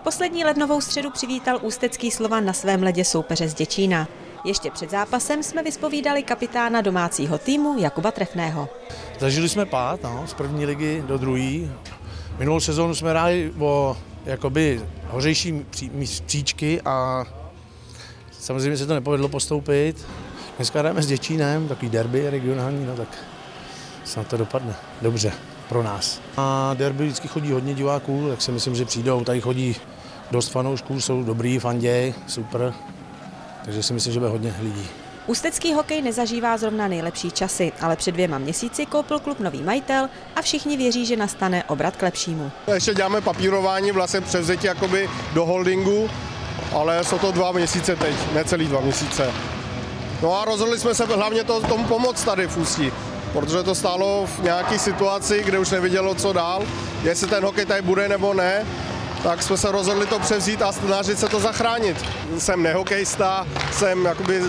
Poslední lednovou středu přivítal ústecký Slovan na svém ledě soupeře z Děčína. Ještě před zápasem jsme vyspovídali kapitána domácího týmu Jakuba Trefného. Zažili jsme pád z první ligy do druhé. Minulou sezónu jsme hráli o jakoby hořejší příčky a samozřejmě se to nepovedlo postoupit. Dneska hrajeme s Děčínem, takový derby regionální, no tak snad to dopadne dobře pro nás. A derby vždycky chodí hodně diváků, tak si myslím, že přijdou. Tady chodí dost fanoušků, jsou dobrý, fanděj, super, takže si myslím, že bude hodně lidí. Ústecký hokej nezažívá zrovna nejlepší časy, ale před 2 měsíci koupil klub nový majitel a všichni věří, že nastane obrat k lepšímu. Ještě děláme papírování, vlastně převzetí jakoby do holdingu, ale jsou to 2 měsíce teď, necelý 2 měsíce. No a rozhodli jsme se hlavně tomu pomoct tady v Ústí, protože to stálo v nějaké situaci, kde už nevědělo, co dál, jestli ten hokej tady bude nebo ne, tak jsme se rozhodli to převzít a snažit se to zachránit. Jsem nehokejista, jsem jakoby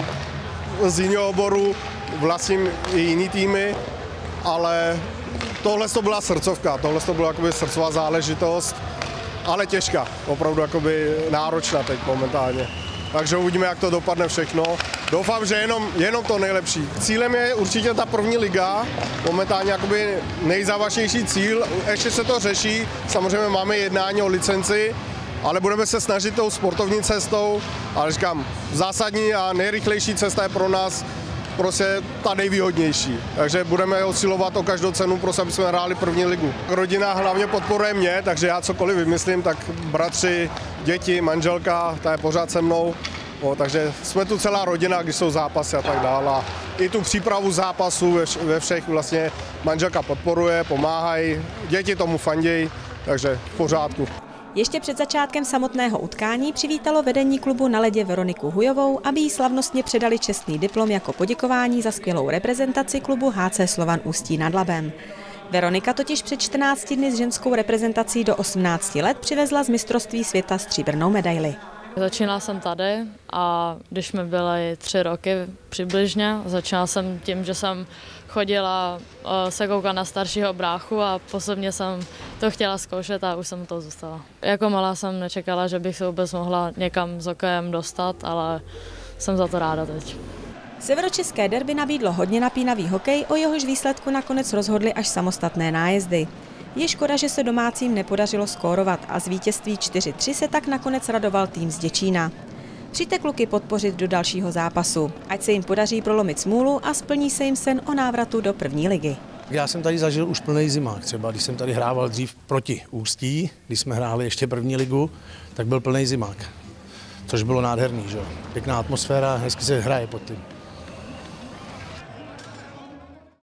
z jiného oboru, vlastním i jiný týmy, ale tohle to byla srdcovka, tohle to byla jakoby srdcová záležitost, ale těžká, opravdu jakoby náročná teď momentálně. Takže uvidíme, jak to dopadne všechno. Doufám, že jenom to nejlepší. Cílem je určitě ta první liga, momentálně jakoby nejzávažnější cíl. Ještě se to řeší, samozřejmě máme jednání o licenci, ale budeme se snažit tou sportovní cestou, ale říkám, zásadní a nejrychlejší cesta je pro nás prostě ta nejvýhodnější. Takže budeme usilovat o každou cenu, prostě aby jsme hráli první ligu. Rodina hlavně podporuje mě, takže já cokoliv vymyslím, tak bratři, děti, manželka, ta je pořád se mnou. Takže jsme tu celá rodina, když jsou zápasy a tak dále. A i tu přípravu zápasů ve všech vlastně manželka podporuje, pomáhají, děti tomu fandějí, takže v pořádku. Ještě před začátkem samotného utkání přivítalo vedení klubu na ledě Veroniku Hujovou, aby jí slavnostně předali čestný diplom jako poděkování za skvělou reprezentaci klubu HC Slovan Ústí nad Labem. Veronika totiž před 14 dny s ženskou reprezentací do 18 let přivezla z mistrovství světa stříbrnou medaili. Začínala jsem tady a když mi byly 3 roky přibližně, začala jsem tím, že jsem chodila se koukat na staršího bráchu a posledně jsem to chtěla zkoušet a už jsem to zůstala. Jako malá jsem nečekala, že bych se vůbec mohla někam s hokejem dostat, ale jsem za to ráda teď. Severočeské derby nabídlo hodně napínavý hokej, o jehož výsledku nakonec rozhodly až samostatné nájezdy. Je škoda, že se domácím nepodařilo skórovat a z vítězství 4-3 se tak nakonec radoval tým z Děčína. Přijďte kluky podpořit do dalšího zápasu, ať se jim podaří prolomit smůlu a splní se jim sen o návratu do první ligy. Já jsem tady zažil už plný zimák, třeba když jsem tady hrával dřív proti Ústí, když jsme hráli ještě první ligu, tak byl plný zimák, což bylo nádherný, že? Pěkná atmosféra, hezky se hraje pod tím.